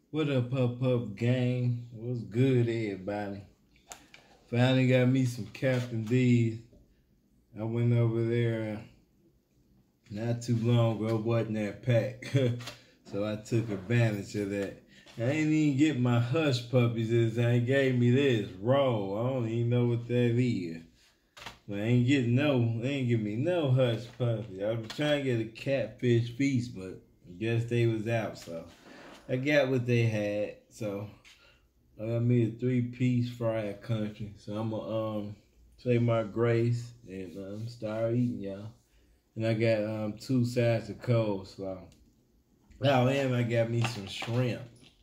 What up, Pup gang? What's good, everybody? Finally got me some Captain D's. I went over there not too long ago, wasn't that pack. So I took advantage of that. I ain't even get my hush puppies this time. Gave me this raw. I don't even know what that is. But I ain't getting they ain't give me no hush puppy. I was trying to get a catfish feast, but I guess they was out, so I got what they had. So I got me a 3-piece fried country. So I'm gonna say my grace and start eating, y'all. And I got 2 sides of coleslaw. Oh, and I got me some shrimp.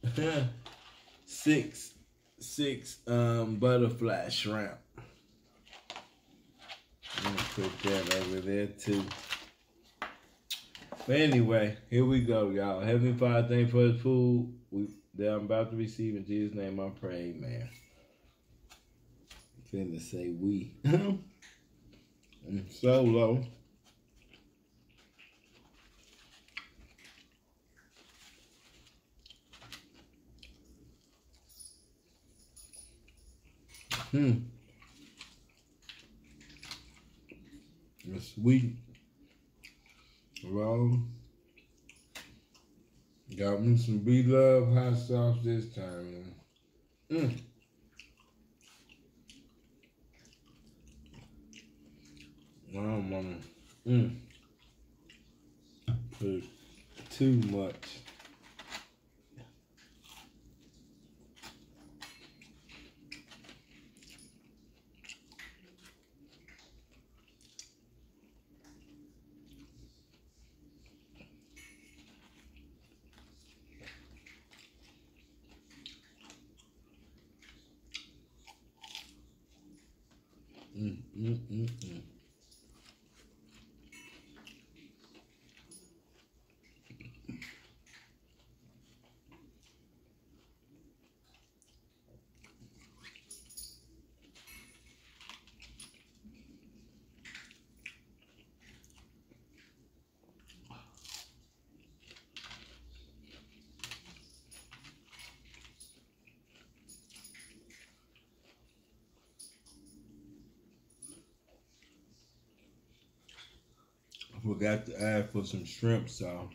six butterfly shrimp. I'm gonna put that over there too. But anyway, here we go, y'all. Heavenly Father, thank you for the food that I'm about to receive. In Jesus' name I pray, man. Finna say we. Solo. It's sweet. Raw. Got me some bloves hot sauce this time. Wow, mama. Put too much. Mm, mm, mm, mm. I forgot to add for some shrimp sauce.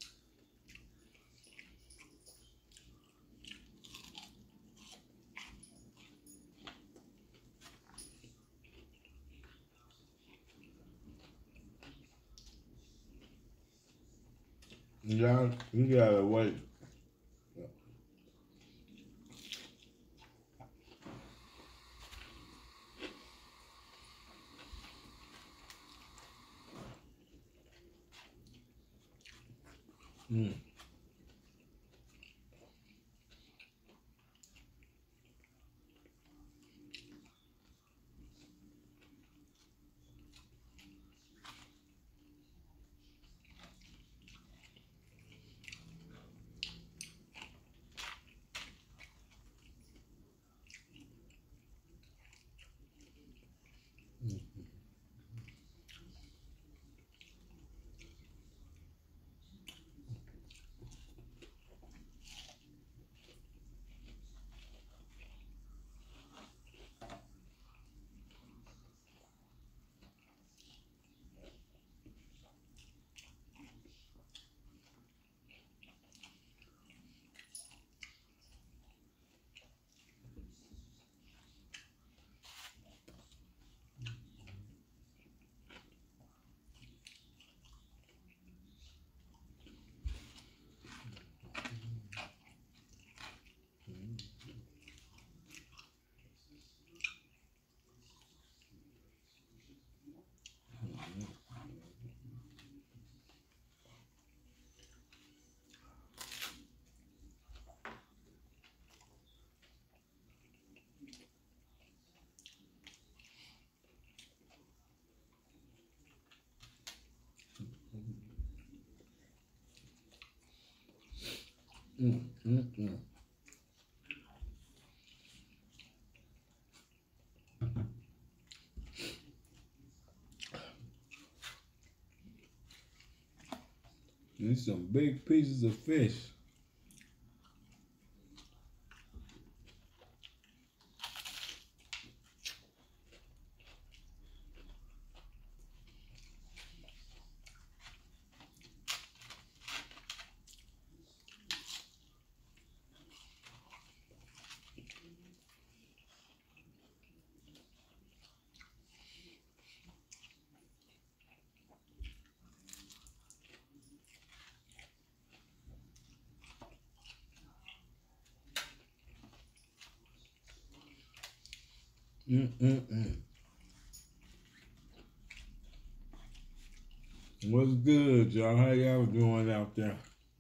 Y'all, you gotta wait. Mm. Mm, mm, mm. These some big pieces of fish. Mm-mm-mm. What's good, y'all? How y'all doing out there?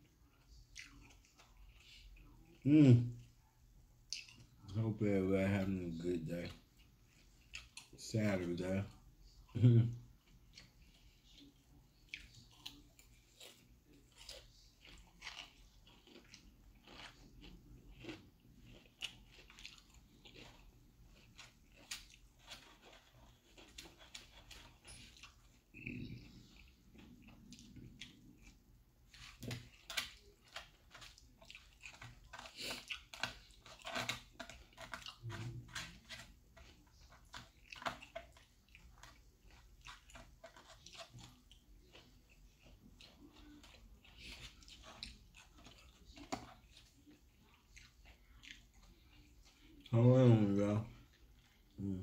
Mm. Hope everybody having a good day. Saturday. Hold on, y'all. Mm.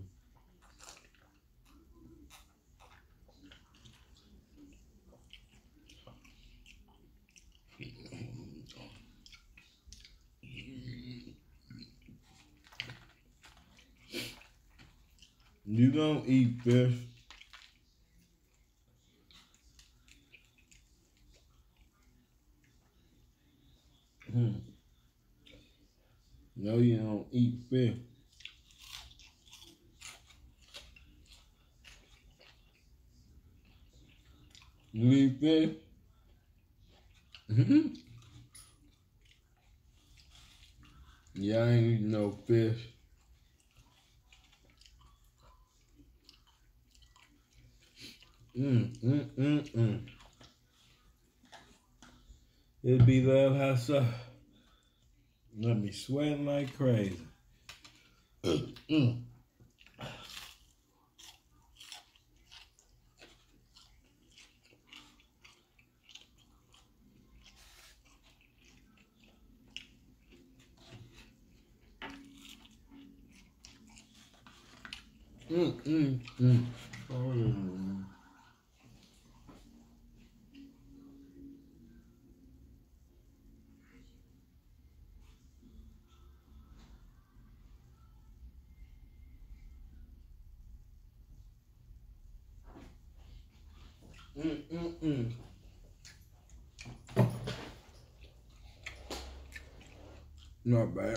You don't eat fish. Mm. No, you don't eat fish. You eat fish? Yeah, I ain't eating no fish. It'd be love how so. Let me sweating like crazy. Mm. Oh. Not bad.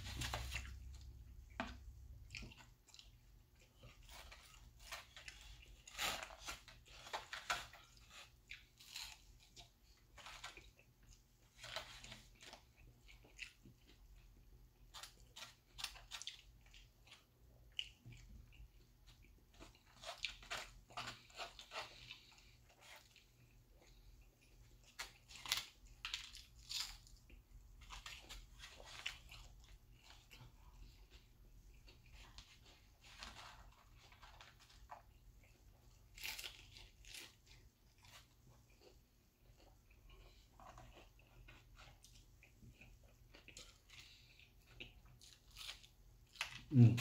Mm.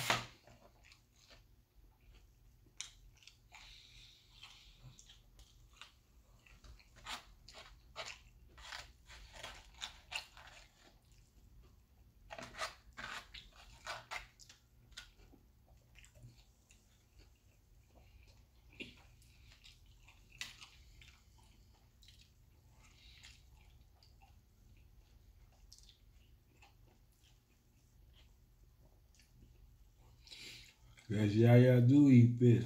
Yes, y'all do eat fish.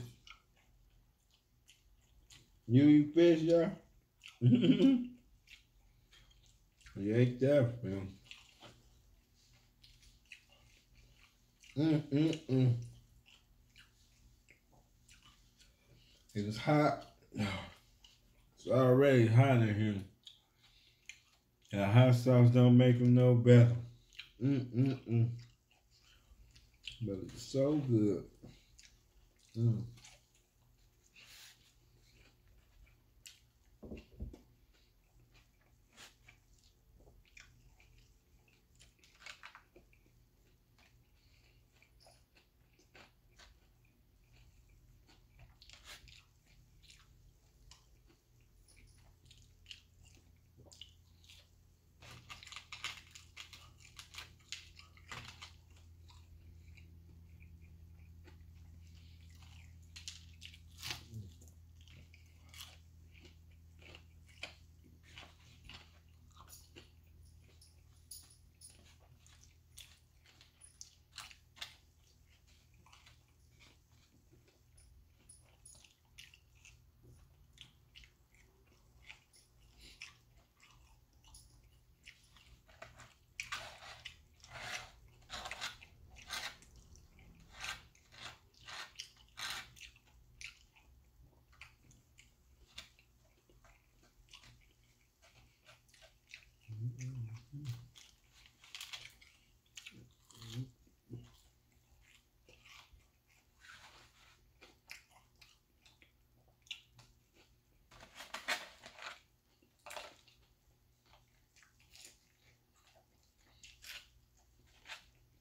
You eat fish, y'all? You ate that, man. Mm. It's hot. It's already hot in here. And hot sauce don't make them no better. Mm. But it's so good. Mm.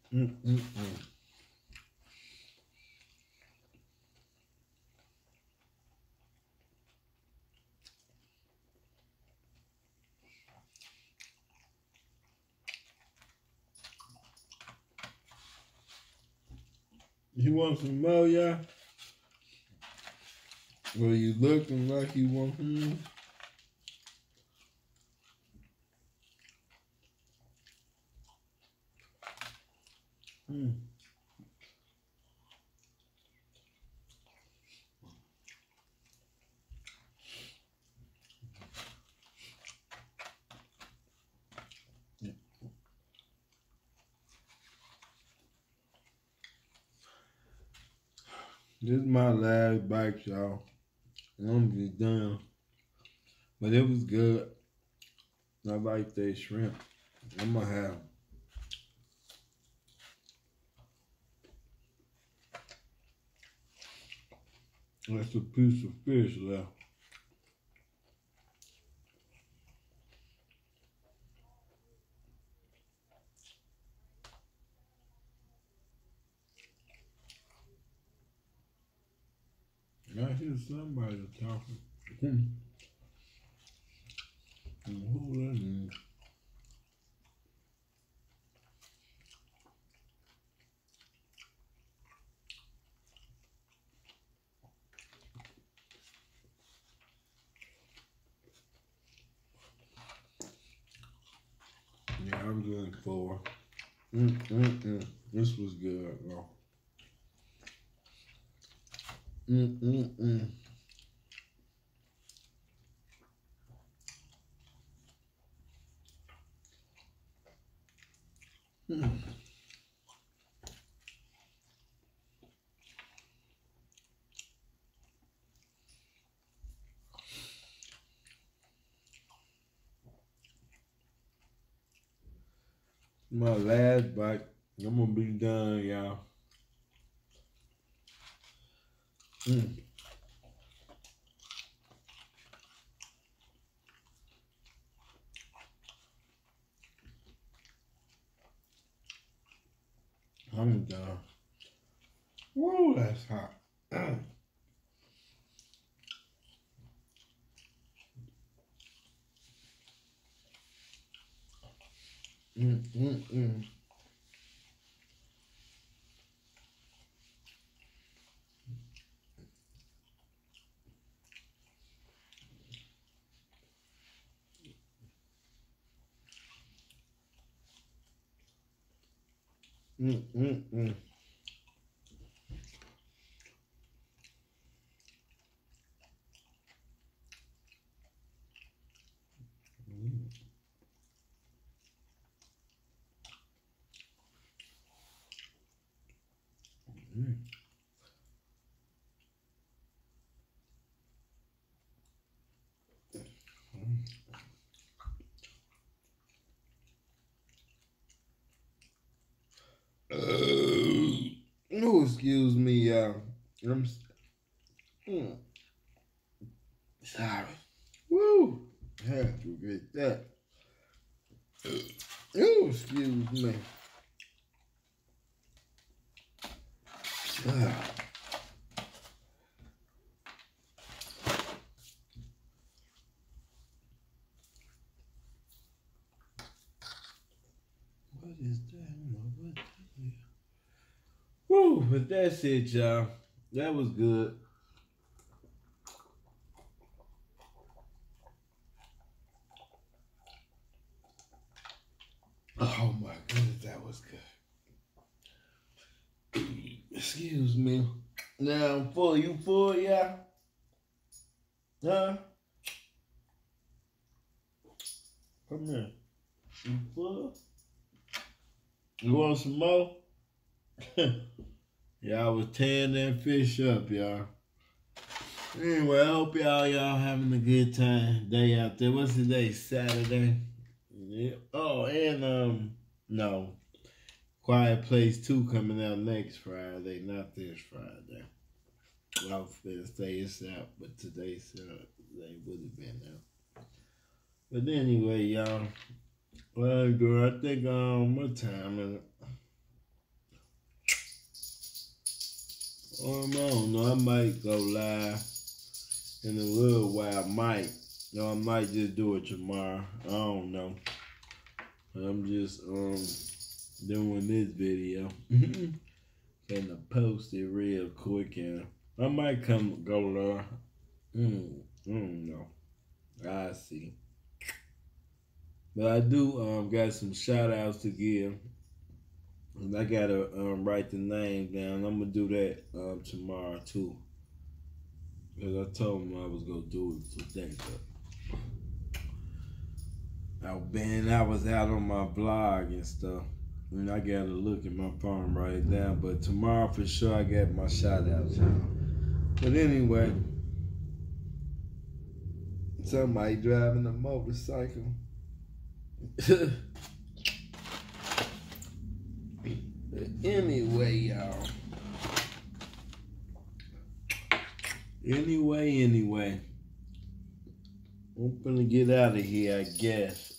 Mm-mm-mm. You want some more, y'all? Well, you looking like you want some? Mm. This is my last bite, y'all. I'm gonna be done. But it was good. I like that shrimp. I'm gonna have. That's a piece of fish left. I hear somebody talking. Who that is? Yeah, I'm good for. This was good, bro. Mm-mm-mm. Mm. My last bite. I'm gonna be done, y'all. Mm. I'm done. Woo, that's hot. Mm-mm-mm. Mm-mm-mm. Oh, excuse me, y'all. I'm mm, sorry. Woo! Had to get that. Oh, excuse me. Ah, what is that? I don't know what that is. Woo! But that's it, y'all. That was good. Oh my goodness, that was good. Excuse me. Now I'm full. You full, yeah? Huh? Come here. You full? You want some more? Yeah, I was tearing that fish up, y'all. Anyway, I hope y'all having a good time. Day out there. What's the day? Saturday. Yeah. Oh, and no. Quiet Place 2 coming out next Friday, not this Friday. Well, I was gonna say it's out, but today's out. They would have been out. But anyway, y'all. Well, girl, I think what time is it? I don't know. I might go live in a little while. I might. No, I might just do it tomorrow. I don't know. I'm just doing this video. Gonna post it real quick, and I might go live. I don't know. I see. But I do got some shout outs to give. And I gotta write the name down. I'm gonna do that tomorrow too. Because I told him I was gonna do it today. But I was out on my blog and stuff. And I gotta look at my phone right now. But tomorrow for sure I got my shout outs, y'all. But anyway, somebody driving a motorcycle. Anyway, y'all. Anyway. I'm gonna get out of here, I guess.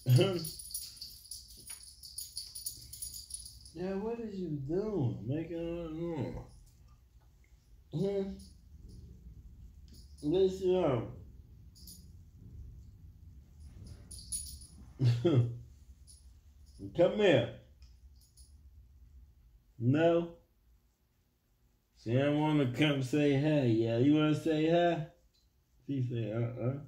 Yeah, what is you doing? Making Listen. Come here. No? She don't want to come say hi. Yeah, you want to say hi? She said,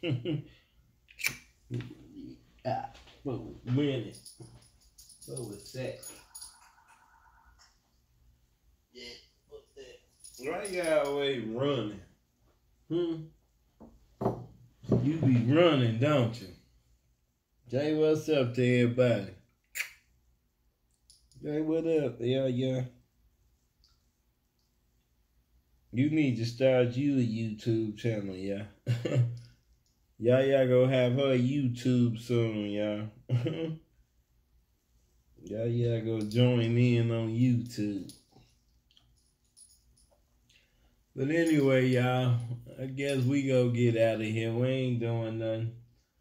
What minute? What was that? Yeah, what's that? Why you always running? You be running, don't you? Jay, what's up to everybody? Jay, what up? Yeah. You need to start you a YouTube channel, yeah. Y'all gonna have her YouTube soon, y'all. Y'all go join in on YouTube. But anyway, y'all, I guess we go get out of here. We ain't doing nothing.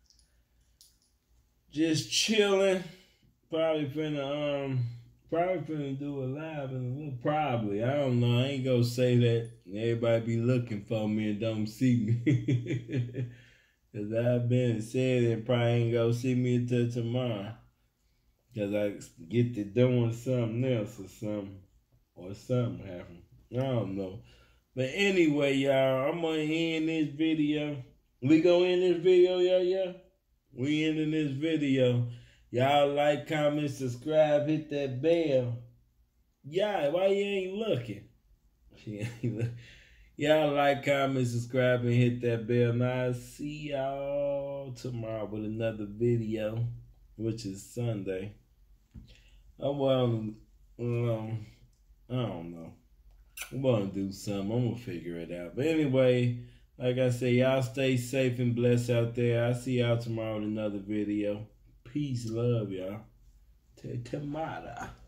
Just chilling. Probably finna do a live in a little. Probably. I don't know. I ain't gonna say that. Everybody be looking for me and don't see me. Cause I've been said and probably ain't gonna see me until tomorrow. Cause I get to doing something else or something happen. I don't know. But anyway, y'all, I'm gonna end this video. We gonna end this video, yeah? We ending this video. Y'all like, comment, subscribe, hit that bell. Yeah, why you ain't looking? Y'all like, comment, subscribe, and hit that bell. Now I'll see y'all tomorrow with another video, which is Sunday. Oh, well, I don't know. I'm gonna do something. I'm gonna figure it out. But anyway, like I say, y'all stay safe and blessed out there. I'll see y'all tomorrow with another video. Peace, love, y'all. Till tomorrow.